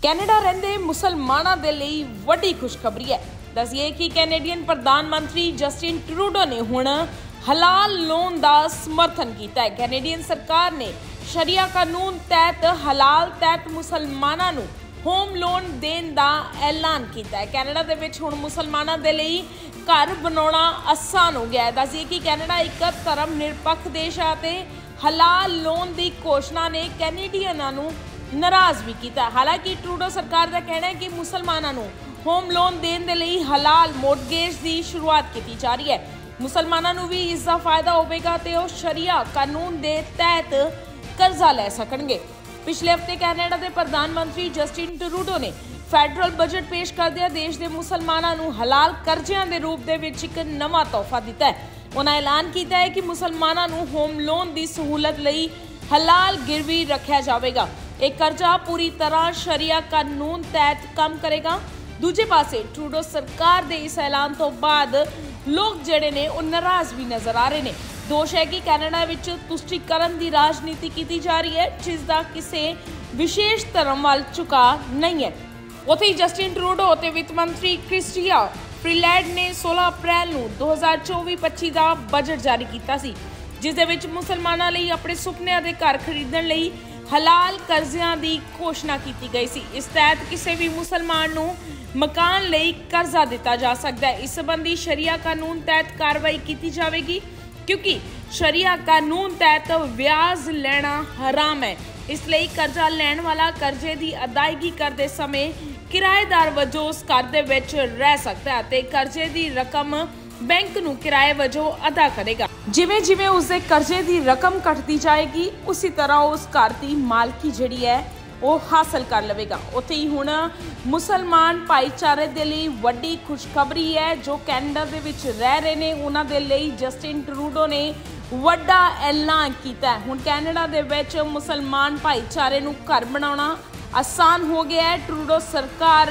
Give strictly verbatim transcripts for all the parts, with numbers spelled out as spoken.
Canada ਰਹਿੰਦੇ ਮੁਸਲਮਾਨਾਂ ਦੇ ਲਈ ਵੱਡੀ ਖੁਸ਼ਖਬਰੀ ਹੈ। ਦੱਸਿਏ ਕਿ ਕੈਨੇਡੀਅਨ ਪ੍ਰਧਾਨ ਮੰਤਰੀ ਜਸਟਿਨ ਟਰੂਡੋ ਨੇ ਹੁਣ ਹਲਾਲ ਲੋਨ ਦਾ ਸਮਰਥਨ ਕੀਤਾ ਹੈ। ਕੈਨੇਡੀਅਨ ਸਰਕਾਰ ਨੇ ਸ਼ਰੀਆ ਕਾਨੂੰਨ ਤਹਿਤ ਹਲਾਲ ਤਹਿਤ ਮੁਸਲਮਾਨਾਂ ਨੂੰ ਹੋਮ ਲੋਨ ਦੇਣ ਦਾ ਐਲਾਨ ਕੀਤਾ ਹੈ। ਕੈਨੇਡਾ ਦੇ ਵਿੱਚ ਹੁਣ ਮੁਸਲਮਾਨਾਂ ਦੇ ਲਈ ਘਰ ਬਣਾਉਣਾ ਆਸਾਨ ਹੋ ਗਿਆ ਹੈ। ਦੱਸਿਏ ਕਿ ਕੈਨੇਡਾ ਇੱਕ ਧਰਮ ਨਿਰਪੱਖ ਦੇਸ਼ ਹੈ ਤੇ ਹਲਾਲ ਲੋਨ ਦੀ ਘੋਸ਼ਣਾ ਨੇ ਕੈਨੇਡੀਅਨਾਂ ਨੂੰ ਨਾਰਾਜ਼ ਵੀ ਕੀਤਾ। ਹਾਲਾਂਕਿ ਟਰੂਡੋ ਸਰਕਾਰ ਦਾ ਕਹਿਣਾ ਹੈ ਕਿ ਮੁਸਲਮਾਨਾਂ ਨੂੰ ਹੋਮ ਲੋਨ ਦੇਣ ਦੇ ਲਈ ਹਲਾਲ ਮੋਰਟਗੇਜ ਦੀ ਸ਼ੁਰੂਆਤ ਕੀਤੀ ਜਾ ਰਹੀ ਹੈ। ਮੁਸਲਮਾਨਾਂ ਨੂੰ ਵੀ ਇਸ ਦਾ ਫਾਇਦਾ ਹੋਵੇਗਾ ਤੇ ਉਹ ਸ਼ਰੀਆ ਕਾਨੂੰਨ ਦੇ ਤਹਿਤ ਕਰਜ਼ਾ ਲੈ ਸਕਣਗੇ। ਪਿਛਲੇ ਹਫ਼ਤੇ ਕੈਨੇਡਾ ਦੇ ਪ੍ਰਧਾਨ ਮੰਤਰੀ ਜਸਟਿਨ ਟਰੂਡੋ ਨੇ ਫੈਡਰਲ ਬਜਟ ਪੇਸ਼ ਕਰਦਿਆਂ ਦੇਸ਼ ਦੇ ਮੁਸਲਮਾਨਾਂ ਨੂੰ ਹਲਾਲ ਕਰਜ਼ਿਆਂ ਦੇ ਰੂਪ ਦੇ ਵਿੱਚ ਇੱਕ ਨਵਾਂ ਤੋਹਫਾ ਦਿੱਤਾ ਹੈ। ਉਹਨਾਂ ਐਲਾਨ ਕੀਤਾ ਹੈ ਕਿ ਮੁਸਲਮਾਨਾਂ ਨੂੰ ਹੋਮ ਲੋਨ ਦੀ ਸਹੂਲਤ ਲਈ ਹਲਾਲ ਗਿਰਵੀ ਰੱਖਿਆ ਜਾਵੇਗਾ। ਇਹ ਕਰਜ਼ਾ ਪੂਰੀ ਤਰ੍ਹਾਂ ਸ਼ਰੀਆ ਕਾਨੂੰਨ ਤਹਿਤ ਕੰਮ ਕਰੇਗਾ। ਦੂਜੇ ਪਾਸੇ ਟਰੂਡੋ ਸਰਕਾਰ ਦੇ ਇਸ ਐਲਾਨ ਤੋਂ ਬਾਅਦ ਲੋਕ ਜਿਹੜੇ ਨੇ ਉਹ ਨਾਰਾਜ਼ ਵੀ ਨਜ਼ਰ ਆ ਰਹੇ ਨੇ। ਦੋਸ਼ ਹੈ ਕਿ ਕੈਨੇਡਾ ਵਿੱਚ ਤੁਸ਼ਟੀਕਰਨ ਦੀ ਰਾਜਨੀਤੀ ਕੀਤੀ ਜਾ ਰਹੀ ਹੈ, ਜਿਸ ਦਾ ਕਿਸੇ ਵਿਸ਼ੇਸ਼ ਧਰਮ ਵੱਲ ਝੁਕਾਅ ਨਹੀਂ ਹੈ। ਉੱਥੇ ਹੀ ਜਸਟਿਨ ਟਰੂਡੋ ਅਤੇ ਵਿੱਤ ਮੰਤਰੀ ਕ੍ਰਿਸਟੀਆ ਫਰੀਲੈਂਡ ਨੇ ਸੋਲਾਂ ਅਪ੍ਰੈਲ ਨੂੰ ਦੋ ਹਜ਼ਾਰ ਚੌਵੀ ਪੱਚੀ ਦਾ ਬਜਟ ਜਾਰੀ ਕੀਤਾ ਸੀ, ਜਿਸ ਦੇ ਵਿੱਚ ਮੁਸਲਮਾਨਾਂ ਲਈ ਆਪਣੇ ਸੁਪਨਿਆਂ ਦੇ ਘਰ ਖਰੀਦਣ ਲਈ ਹਲਾਲ ਕਰਜ਼ਿਆਂ ਦੀ ਘੋਸ਼ਣਾ ਕੀਤੀ ਗਈ ਸੀ। ਇਸ ਤਹਿਤ ਕਿਸੇ ਵੀ ਮੁਸਲਮਾਨ ਨੂੰ ਮਕਾਨ ਲਈ ਕਰਜ਼ਾ ਦਿੱਤਾ ਜਾ ਸਕਦਾ ਹੈ। ਇਸ ਸੰਬੰਧੀ ਸ਼ਰੀਆ ਕਾਨੂੰਨ ਤਹਿਤ ਕਾਰਵਾਈ ਕੀਤੀ ਜਾਵੇਗੀ, ਕਿਉਂਕਿ ਸ਼ਰੀਆ ਕਾਨੂੰਨ ਤਹਿਤ ਵਿਆਜ ਲੈਣਾ ਹਰਾਮ ਹੈ। ਇਸ ਲਈ ਕਰਜ਼ਾ ਲੈਣ ਵਾਲਾ ਕਰਜ਼ੇ ਦੀ ਅਦਾਇਗੀ ਕਰਦੇ ਸਮੇਂ ਕਿਰਾਏਦਾਰ ਵਜੋਂ ਉਸ ਘਰ ਦੇ ਵਿੱਚ ਰਹਿ ਸਕਦਾ ਹੈ ਅਤੇ ਕਰਜ਼ੇ ਦੀ ਰਕਮ ਬੈਂਕ ਨੂੰ ਕਿਰਾਏ ਵਜੋਂ ਅਦਾ ਕਰੇਗਾ। ਜਿਵੇਂ ਜਿਵੇਂ ਉਸਦੇ ਕਰਜ਼ੇ ਦੀ ਰਕਮ ਘਟਦੀ ਜਾਏਗੀ, ਉਸੇ ਤਰ੍ਹਾਂ ਉਸ ਘਰ ਦੀ ਮਾਲਕੀ ਜਿਹੜੀ ਹੈ ਉਹ ਹਾਸਲ ਕਰ ਲਵੇਗਾ। ਉੱਥੇ ਹੀ ਹੁਣ ਮੁਸਲਮਾਨ ਭਾਈਚਾਰੇ ਦੇ ਲਈ ਵੱਡੀ ਖੁਸ਼ਖਬਰੀ ਹੈ। ਜੋ ਕੈਨੇਡਾ ਦੇ ਵਿੱਚ ਰਹਿ ਰਹੇ ਨੇ ਉਹਨਾਂ ਦੇ ਲਈ ਜਸਟਿਨ ਟਰੂਡੋ ਨੇ ਵੱਡਾ ਐਲਾਨ ਕੀਤਾ ਹੈ। ਹੁਣ ਕੈਨੇਡਾ ਦੇ ਵਿੱਚ ਮੁਸਲਮਾਨ ਭਾਈਚਾਰੇ ਨੂੰ ਘਰ ਬਣਾਉਣਾ ਆਸਾਨ ਹੋ ਗਿਆ ਹੈ। ਟਰੂਡੋ ਸਰਕਾਰ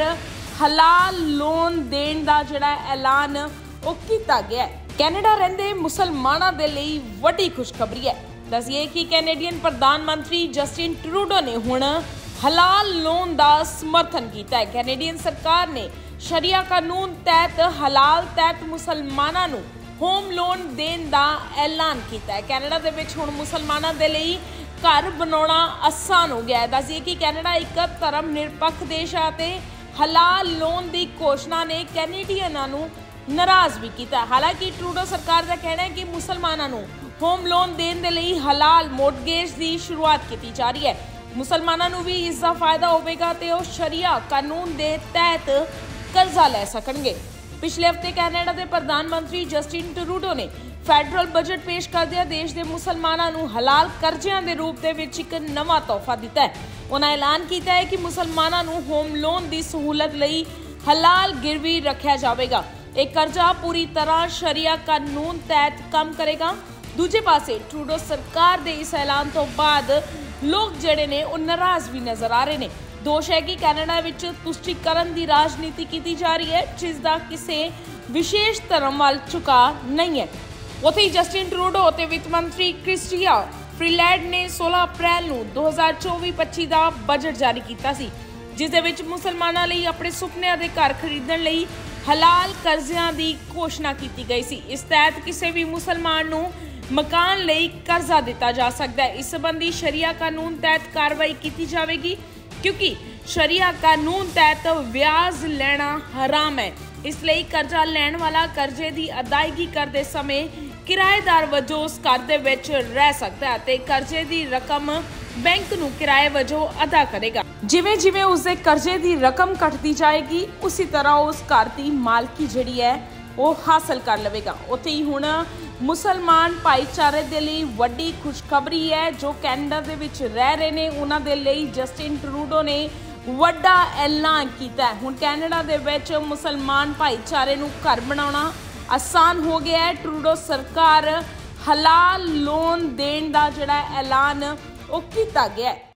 ਹਲਾਲ ਲੋਨ ਦੇਣ ਦਾ ਜਿਹੜਾ ਐਲਾਨ ਉਹ ਕੀਤਾ ਗਿਆ ਹੈ। ਕੈਨੇਡਾ ਰਹਿੰਦੇ ਮੁਸਲਮਾਨਾਂ ਦੇ ਲਈ ਵੱਡੀ ਖੁਸ਼ਖਬਰੀ ਹੈ। ਦੱਸਿਏ ਕਿ ਕੈਨੇਡੀਅਨ ਪ੍ਰਧਾਨ ਮੰਤਰੀ ਜਸਟਿਨ ਟਰੂਡੋ ਨੇ ਹੁਣ ਹਲਾਲ ਲੋਨ ਦਾ ਸਮਰਥਨ ਕੀਤਾ ਹੈ। ਕੈਨੇਡੀਅਨ ਸਰਕਾਰ ਨੇ ਸ਼ਰੀਆ ਕਾਨੂੰਨ ਤਹਿਤ ਹਲਾਲ ਤਹਿਤ ਮੁਸਲਮਾਨਾਂ ਨੂੰ ਹੋਮ ਲੋਨ ਦੇਣ ਦਾ ਐਲਾਨ ਕੀਤਾ ਹੈ। ਕੈਨੇਡਾ ਦੇ ਵਿੱਚ ਹੁਣ ਮੁਸਲਮਾਨਾਂ ਦੇ ਲਈ ਘਰ ਬਣਾਉਣਾ ਆਸਾਨ ਹੋ ਗਿਆ ਹੈ। ਦੱਸਿਏ ਕਿ ਕੈਨੇਡਾ ਇੱਕ ਧਰਮ ਨਿਰਪੱਖ ਦੇਸ਼ ਹੈ ਤੇ ਹਲਾਲ ਲੋਨ ਦੀ ਘੋਸ਼ਣਾ ਨੇ ਕੈਨੇਡੀਅਨਾਂ ਨੂੰ ਨਾਰਾਜ਼ ਵੀ ਕੀਤਾ। ਹਾਲਾਂਕਿ ਟਰੂਡੋ ਸਰਕਾਰ ਦਾ ਕਹਿਣਾ ਹੈ ਕਿ ਮੁਸਲਮਾਨਾਂ ਨੂੰ ਹੋਮ ਲੋਨ ਦੇਣ ਦੇ ਲਈ ਹਲਾਲ ਮੋਰਟਗੇਜ ਦੀ ਸ਼ੁਰੂਆਤ ਕੀਤੀ ਜਾ ਰਹੀ ਹੈ। ਮੁਸਲਮਾਨਾਂ ਨੂੰ ਵੀ ਇਸ ਦਾ ਫਾਇਦਾ ਹੋਵੇਗਾ ਤੇ ਉਹ ਸ਼ਰੀਆ ਕਾਨੂੰਨ ਦੇ ਤਹਿਤ ਕਰਜ਼ਾ ਲੈ ਸਕਣਗੇ। ਪਿਛਲੇ ਹਫ਼ਤੇ ਕੈਨੇਡਾ ਦੇ ਪ੍ਰਧਾਨ ਮੰਤਰੀ ਜਸਟਿਨ ਟਰੂਡੋ ਨੇ ਫੈਡਰਲ ਬਜਟ ਪੇਸ਼ ਕਰਦਿਆਂ ਦੇਸ਼ ਦੇ ਮੁਸਲਮਾਨਾਂ ਨੂੰ ਹਲਾਲ ਕਰਜ਼ਿਆਂ ਦੇ ਰੂਪ ਦੇ ਵਿੱਚ ਇੱਕ ਨਵਾਂ ਤੋਹਫਾ ਦਿੱਤਾ ਹੈ। ਉਹਨਾਂ ਐਲਾਨ ਕੀਤਾ ਹੈ ਕਿ ਮੁਸਲਮਾਨਾਂ ਨੂੰ ਹੋਮ ਲੋਨ ਦੀ ਸਹੂਲਤ ਲਈ ਹਲਾਲ ਗਿਰਵੀ ਰੱਖਿਆ ਜਾਵੇਗਾ। ਇਹ ਕਰਜ਼ਾ ਪੂਰੀ ਤਰ੍ਹਾਂ ਸ਼ਰੀਆ ਕਾਨੂੰਨ ਤਹਿਤ ਕੰਮ ਕਰੇਗਾ। ਦੂਜੇ ਪਾਸੇ ਟਰੂਡੋ ਸਰਕਾਰ ਦੇ ਇਸ ਐਲਾਨ ਤੋਂ ਬਾਅਦ ਲੋਕ ਜਿਹੜੇ ਨੇ ਉਹ ਨਾਰਾਜ਼ ਵੀ ਨਜ਼ਰ ਆ ਰਹੇ ਨੇ। ਦੋਸ਼ ਹੈ ਕਿ ਕੈਨੇਡਾ ਵਿੱਚ ਤੁਸ਼ਟੀਕਰਨ ਦੀ ਰਾਜਨੀਤੀ ਕੀਤੀ ਜਾ ਰਹੀ ਹੈ, ਜਿਸ ਦਾ ਕਿਸੇ ਵਿਸ਼ੇਸ਼ ਧਰਮ ਵੱਲ ਝੁਕਾਅ ਨਹੀਂ ਹੈ। ਉੱਥੇ ਹੀ ਜਸਟਿਨ ਟਰੂਡੋ ਅਤੇ ਵਿੱਤ ਮੰਤਰੀ ਕ੍ਰਿਸਟੀਆ ਫਰੀਲੈਂਡ ਨੇ ਸੋਲਾਂ ਅਪ੍ਰੈਲ ਨੂੰ ਦੋ ਹਜ਼ਾਰ ਚੌਵੀ ਪੱਚੀ ਦਾ ਬਜਟ ਜਾਰੀ ਕੀਤਾ ਸੀ, ਜਿਸ ਦੇ ਵਿੱਚ ਮੁਸਲਮਾਨਾਂ ਲਈ ਆਪਣੇ ਸੁਪਨਿਆਂ ਦੇ ਘਰ ਖਰੀਦਣ ਲਈ ਹਲਾਲ ਕਰਜ਼ਿਆਂ ਦੀ ਘੋਸ਼ਣਾ ਕੀਤੀ ਗਈ ਸੀ। ਇਸ ਤਹਿਤ ਕਿਸੇ ਵੀ ਮੁਸਲਮਾਨ ਨੂੰ ਮਕਾਨ ਲਈ ਕਰਜ਼ਾ ਦਿੱਤਾ ਜਾ ਸਕਦਾ ਹੈ। ਇਸ ਸੰਬੰਧੀ ਸ਼ਰੀਆ ਕਾਨੂੰਨ ਤਹਿਤ ਕਾਰਵਾਈ ਕੀਤੀ ਜਾਵੇਗੀ, ਕਿਉਂਕਿ ਸ਼ਰੀਆ ਕਾਨੂੰਨ ਤਹਿਤ ਵਿਆਜ ਲੈਣਾ ਹਰਾਮ ਹੈ। ਇਸ ਲਈ ਕਰਜ਼ਾ ਲੈਣ ਵਾਲਾ ਕਰਜ਼ੇ ਦੀ ਅਦਾਇਗੀ ਕਰਦੇ ਸਮੇਂ ਕਿਰਾਏਦਾਰ ਵਜੋਂ ਉਸ ਘਰ ਦੇ ਵਿੱਚ ਰਹਿ ਸਕਦਾ ਹੈ ਅਤੇ ਕਰਜ਼ੇ ਦੀ ਰਕਮ ਬੈਂਕ ਨੂੰ ਕਿਰਾਏ ਵਜੋਂ ਅਦਾ ਕਰੇਗਾ। ਜਿਵੇਂ ਜਿਵੇਂ ਉਸਦੇ ਕਰਜ਼ੇ ਦੀ ਰਕਮ ਘਟਦੀ ਜਾਏਗੀ, ਉਸੇ ਤਰ੍ਹਾਂ ਉਸ ਘਰ ਦੀ ਮਾਲਕੀ ਜਿਹੜੀ ਹੈ ਉਹ ਹਾਸਲ ਕਰ ਲਵੇਗਾ। ਉੱਥੇ ਹੀ ਹੁਣ ਮੁਸਲਮਾਨ ਭਾਈਚਾਰੇ ਦੇ ਲਈ ਵੱਡੀ ਖੁਸ਼ਖਬਰੀ ਹੈ। ਜੋ ਕੈਨੇਡਾ ਦੇ ਵਿੱਚ ਰਹਿ ਰਹੇ ਨੇ ਉਹਨਾਂ ਦੇ ਲਈ ਜਸਟਿਨ ਟਰੂਡੋ ਨੇ ਵੱਡਾ ਐਲਾਨ ਕੀਤਾ ਹੈ। ਹੁਣ ਕੈਨੇਡਾ ਦੇ ਵਿੱਚ ਮੁਸਲਮਾਨ ਭਾਈਚਾਰੇ ਨੂੰ ਘਰ ਬਣਾਉਣਾ ਆਸਾਨ ਹੋ ਗਿਆ ਹੈ। ਟਰੂਡੋ ਸਰਕਾਰ ਹਲਾਲ ਲੋਨ ਦੇਣ ਦਾ ਜਿਹੜਾ ਐਲਾਨ ਉਹ ਕੀਤਾ ਗਿਆ ਹੈ।